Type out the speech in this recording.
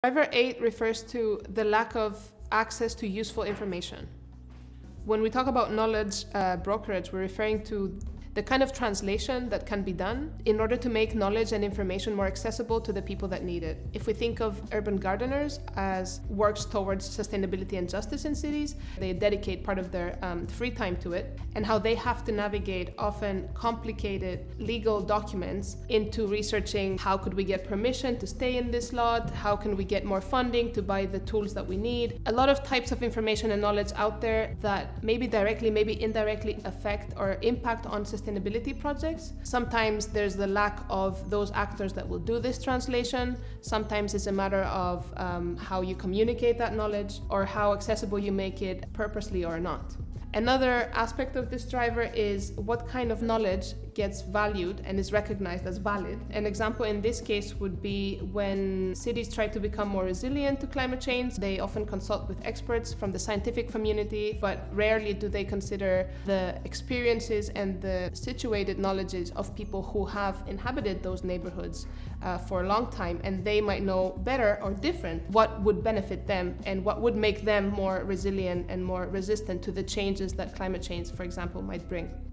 Driver 8 refers to the lack of access to useful information. When we talk about knowledge brokerage, we're referring to the kind of translation that can be done in order to make knowledge and information more accessible to the people that need it. If we think of urban gardeners as works towards sustainability and justice in cities, they dedicate part of their free time to it, and how they have to navigate often complicated legal documents into researching how could we get permission to stay in this lot, how can we get more funding to buy the tools that we need. A lot of types of information and knowledge out there that maybe directly, maybe indirectly affect or impact on sustainability projects. Sometimes there's the lack of those actors that will do this translation. Sometimes it's a matter of how you communicate that knowledge or how accessible you make it purposely or not. Another aspect of this driver is what kind of knowledge gets valued and is recognized as valid. An example in this case would be when cities try to become more resilient to climate change. They often consult with experts from the scientific community, but rarely do they consider the experiences and the situated knowledges of people who have inhabited those neighborhoods for a long time, and they might know better or different what would benefit them and what would make them more resilient and more resistant to the changes that climate change, for example, might bring.